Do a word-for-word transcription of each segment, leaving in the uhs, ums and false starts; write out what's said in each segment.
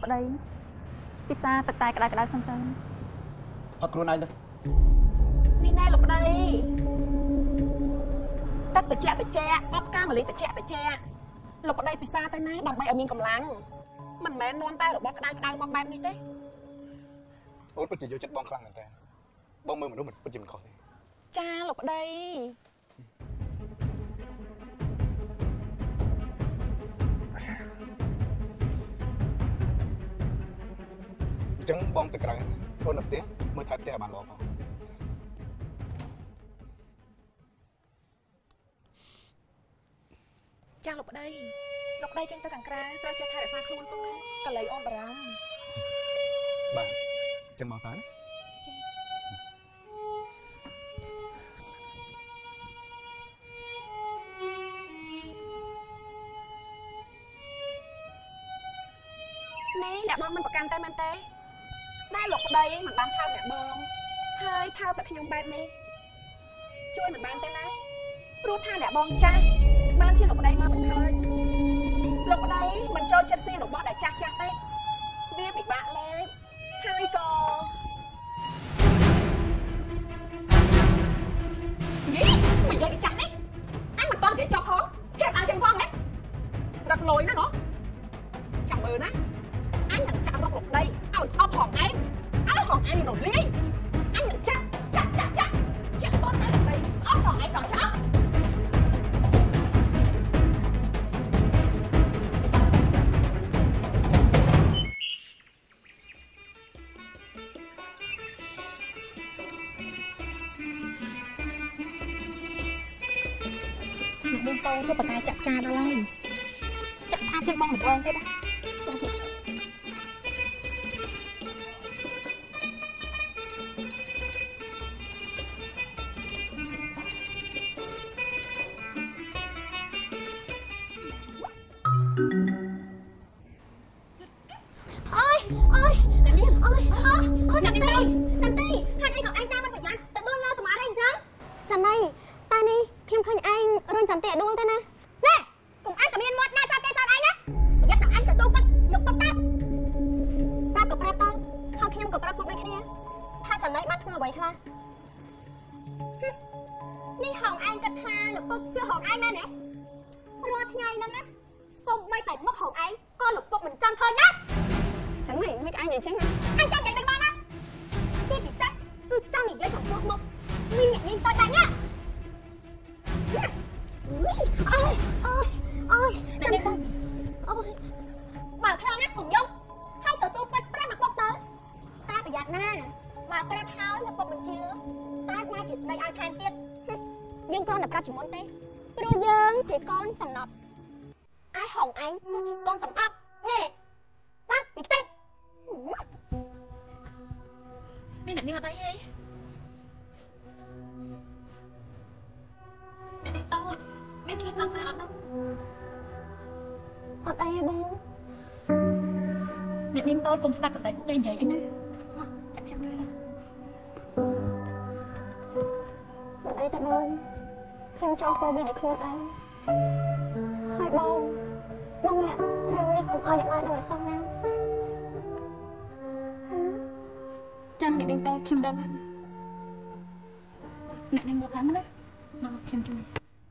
ប្តីពិសាទឹកតែក្តៅក្តៅសឹងទៅផឹកខ្លួនឯងទៅនេះណែលោកប្តីទឹកត្រជាក់ត្រជាក់អបកាម៉ាលីត្រជាក់ត្រជាក់លោកប្តីពិសាទៅណាដើម្បីឲ្យមានកម្លាំងមិនមែននាំតែរបស់ក្តៅក្តៅមកបែបនេះទេអូនពិតជាយកចិត្តបងខ្លាំងមែនតើបងមើលមនុស្សមិនពិតជាមិនខុសទេចាលោកប្តីអញ្ចឹងបងទៅក្រៅអូននៅផ្ទះមើលថែផ្ទះឲ្យបានល្អផងចាលោកប្តីលោកប្តីចេញទៅខាងក្រៅត្រូវចេះថែរក្សាខ្លួនផងណាកលៃអូនបារម្ភបាទអញ្ចឹងបងតើណានេះអ្នកបងមិនប្រកាន់តែមែនទេតែលោកប្តីមិនបានថើបអ្នកបងហើយថើបតែខ្ញុំបែបនេះជួយមិនបានទេណាព្រោះថាអ្នកបងចាស់បានជាលោកប្តីមកមិនឃើញលោកប្តីមិនចូលចិត្តស៊ីរបស់ដែលចាស់ចាស់ទេវាពិបាកលេងហើយក៏នេះមិននិយាយពីចាស់នេះអញមិនតន់និយាយចប់ផងគេដល់ចឹងផងហ៎រត់លុយណាណោះចាំមើលណាអញនឹងចាប់រកលោកប្តីឲ្យស្អប់ផងឯងឲ្យផងឯងរលាយអញនឹងចាប់ចាប់ចាប់ចាប់ចាក់តន់តែលោកប្តីស្អប់ផងឯងដល់ចោលបងតូនទៅបកាយចាក់ការដល់ហើយចាក់ស្អាតជាងបងម្ដងទេណា ôi ôi nè điên ôi ôi ôi nè đi nè đi hai anh gặp anh ta bên phải dán tự đuôi lơ tụi má đây chán chán đây ta đi phim khơi anh run chán tẻ đuôi thế nè nè cùng anh cầm yên một nè chán tẻ chán anh nhá dắt tặng anh cả tu bắt lục bắt tát ta cặp ra tao hai khi em cặp ra một đây kia tha chán đây bắt ngồi vậy thôi đi hỏng anh cắt tha lục bắt chưa hỏng anh nè nè rồi ngày năm á xong bay tẩy mất hỏng anh con lục bắt mình chăn thôi nhá chẳng này mấy cái anh vậy chứ anh cho chạy được bao á chi bị sát cứ trong này dây thằng một một nguy nhẹ nhanh tôi đánh nhá ôi ôi ôi chân không ôi bảo theo nhắc cùng dung hai tụi tôi bắt bắt mặt bóc tới ta phải giặt na mà cái tháo là bóc mình chưa ta mai chỉ đây ai khen tiếp nhưng con là ca chỉ muốn tê rồi dương chỉ con sầm nọc ai hỏng anh chỉ con sầm ấp nè bác bị tê đi nè đi vào đây đi đi đi tao biết khi thằng này ăn đâu ở đây bố nè đi tôi cùng start tại cũng đây vậy anh ơi chắc chắn đây ở đây tại bố em cho cô về để khô tay hai bố bông nè em đi cùng ai để ai đòi xong nào ចាំនេះដេញតខ្ញុំដឹងអ្នកនេះមកខាងណាមកខ្ញុំជួយ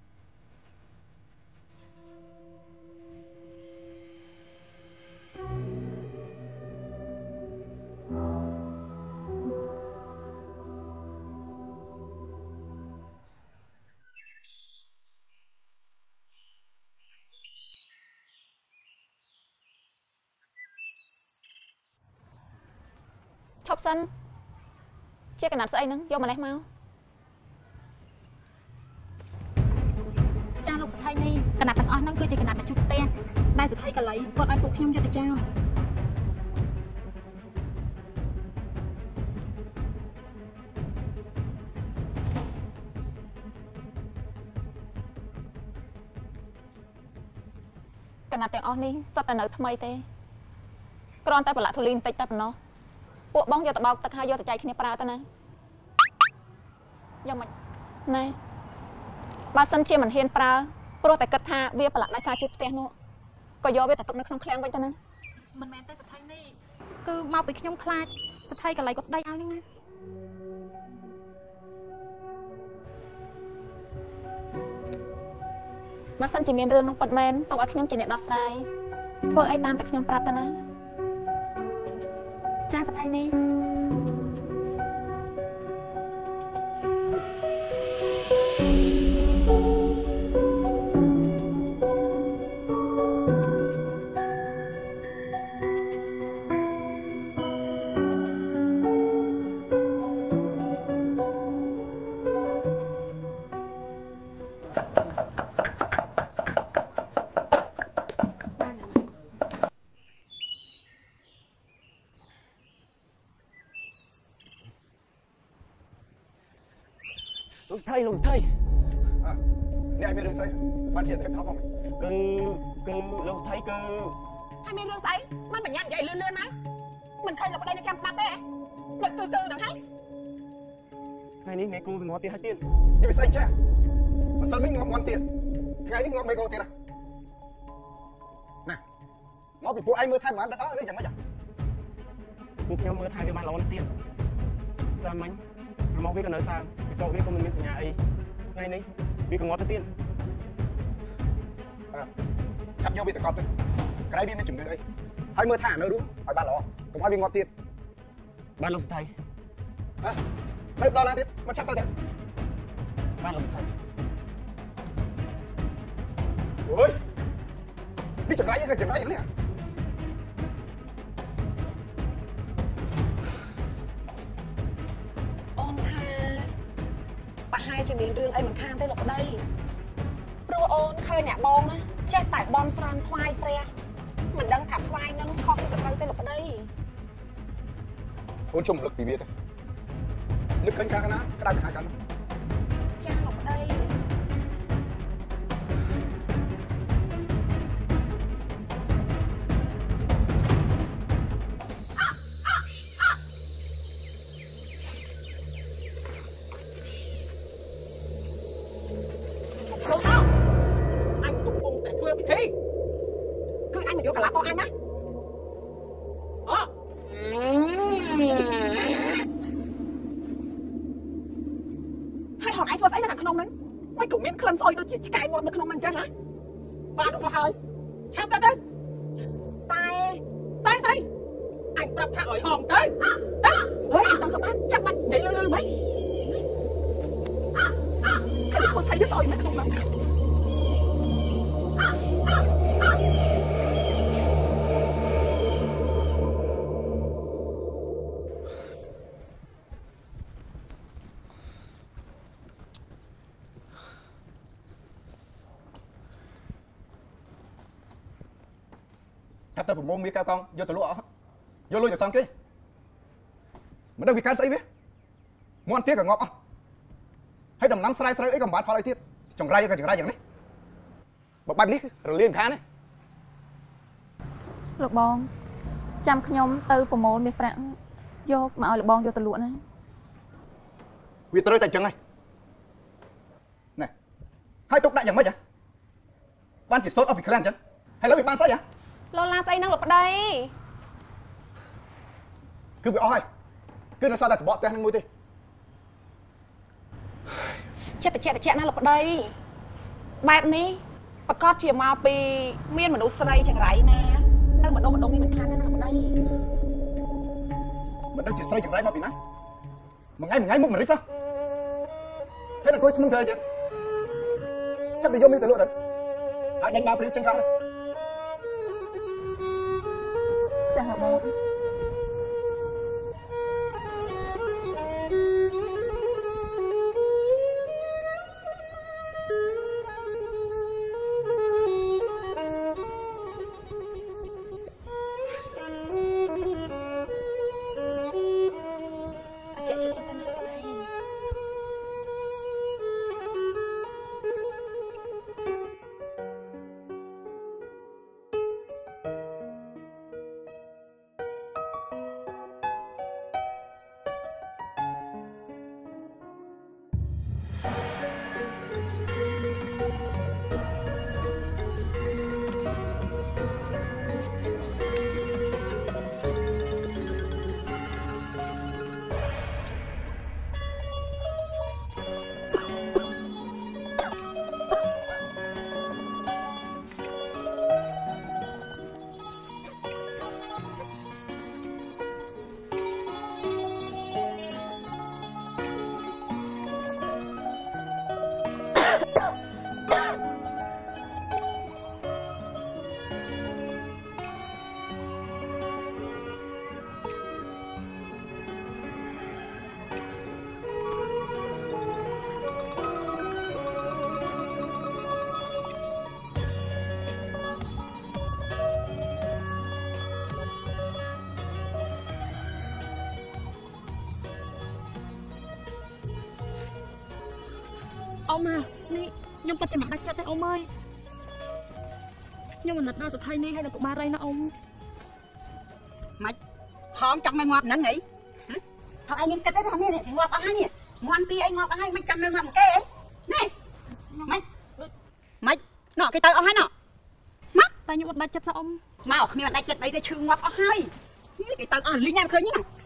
ឈប់សិនជាកណាត់ស្អីហ្នឹងយកម្លេះមកចាលោកសថៃនេះកណាត់ទាំងអស់ហ្នឹងគឺជាកណាត់ដែលជួបផ្ទះដែលសថៃកលៃគាត់ឲ្យពួកខ្ញុំយកទៅចោលកណាត់ទាំងអស់នេះសុទ្ធតែនៅថ្មីទេគ្រាន់តែប្រឡាក់ធូលីបន្តិចតែប៉ុណ្ណោះពួកបងយកទៅបោកទឹកហើយយកទៅចែកគ្នាប្រើទៅណាយ៉ាងម៉េចណែបើសិនជាមិនហ៊ានប្រើព្រោះតែគិតថាវាប្រឡាក់ដោយសារជិះផ្ទះនោះក៏យកវាទៅទុកនៅក្នុងឃ្លាំងវិញទៅណាមិនមែនទេសថៃនេះគឺមកពីខ្ញុំខ្លាចសថីកន្លែងគាត់ស្ដីឲ្យហ្នឹងណាបើសិនជាមានរឿងនោះពិតមែនទុកឲ្យខ្ញុំជាអ្នកដោះស្រាយធ្វើអីតាមតែខ្ញុំប្រាប់ទៅណាចាសថីនេះលោកស្ថៃលោកស្ថៃអ្នកមានរឿងស្អីបានជាអ្នកថប់មកគឺគឺលោកស្ថៃគឺហើយមានរឿងស្អីមិនបញ្ញាក់និយាយលឿនលឿនណាមិនឃើញលោកប្តីនៅចាំស្ដាប់ទេលើកគឺគឺដល់ហើយថ្ងៃនេះមេគូវាងាប់ទៀតហើយទៀតនេះវាស្អីចាម្សិលមិញងាប់ងាប់ទៀតថ្ងៃនេះងាប់មេគូទៀតណាមកពីពួកឯងមើលថែមិនបានដល់ឬយ៉ាងម៉េចពួកខ្ញុំមើលថែវាបានល្អណាស់ទៀតសាមញ្ញក្រមកវាក៏នៅសើកញ្ចក់វាក៏មិនមានសញ្ញាអីថ្ងៃនេះវាក៏ងាប់ទៅទៀតអើចាប់យកវាទៅកប់ទៅក្រែវាមានជំងឺអីហើយមើលថានៅរស់ឲ្យបានល្អកុំឲ្យវាងាប់ទៀតបានលោកស្ថៃអើនៅដល់ណាទៀតមកចាប់ទៅទៅបានលោកស្ថៃអូយនេះចង្រៃក៏ចង្រៃនេះជាមានរឿងអីមិនខានទេលោកប្តីព្រោះអូនឃើញអ្នកបងណាចេះតែបន់ស្រន់ថ្វាយព្រះមិនដឹងថាថ្វាយនឹងខុសឬក៏ត្រូវទេលោកប្តីអូនជុំរំលឹកពីវាទៅនឹកឃើញខាងណាក្តៅខាងកាន់ចាលោកប្តីយកកន្លះបងអញណាអូហើយហងឯងធ្វើស្អីនៅខាងក្នុងហ្នឹងមិនក៏មានក្លិនស្អុយដូចជាឆ្កែងាប់នៅក្នុងហ្នឹងអញ្ចឹងណាបានទៅហើយឆាប់ទៅទៅតែតែស្អីអញប្រាប់ថាឲ្យហងទៅទៅអើយតាមក៏បានចាំបាច់និយាយលឺលឺហ្មងគេធ្វើស្អីស្អុយនៅក្នុងហ្នឹងទៅប្រមងមានកៅកងយកទៅលក់អស់យកលុយទៅសងគេមិនដឹងវាកើតស្អីវាមាន់ទៀតក៏ងាប់អស់ហើយដំណាំស្រែស្រូវអីក៏មិនបានផលអីទៀតចង្រៃក៏ចង្រៃយ៉ាងនេះបើបែបនេះរលាយមិនខានទេលោកបងចាំខ្ញុំទៅប្រមូលមាសប្រាក់យកមកឲ្យលោកបងយកទៅលក់ណាវាត្រូវតែអញ្ចឹងហើយណែហើយទុកដាក់យ៉ាងម៉េចហ៎បានជាសូត្រអស់ពីក្លាអញ្ចឹងហើយលើវាបានស្អីហ៎លោឡាស្អីហ្នឹងលោកប្តីគឺវាអស់ហើយគឺនៅសល់តែច្បកផ្ទះហ្នឹងមួយទេចិត្តតិចតិចណាលោកប្តីបែបនេះប្រកាសជាមកពីមានមនុស្សស្រីចង្រៃណានៅម្ដងម្ដងនេះមិនខានទេណាលោកប្តីមិនដឹងជាស្រីចង្រៃមកពីណាមួយថ្ងៃមួយថ្ងៃមុខមិនរិះសោះហើយអង្គុយធ្ងន់ទៅទៀតចាប់ទៅយកមានទៅលក់ទៅអាចដេញមកព្រៀបចឹងក៏ចាស់បងអូម៉ានេះខ្ញុំពិតជាមិនដាច់ចិត្តទេអូមអើយខ្ញុំមិនដល់ស្ថិនេះហើយដល់ក្បាលរៃណាអូម៉េចហងចង់មកងាប់ហ្នឹងហីហងឯងមានគិតទេថានេះងាប់អស់ហើយនេះងន់ទីអីងាប់អស់ហើយមិនចាំនៅងាប់គេអីនេះម៉េចម៉េចណោះគេទៅអស់ហើយណោះមកតែខ្ញុំអត់ដាច់ចិត្តសោះអ៊ំមកគ្មានដាច់ចិត្តអីទេឈឺងាប់អស់ហើយគេទៅអស់លីងញ៉ាំឃើញហ្នឹង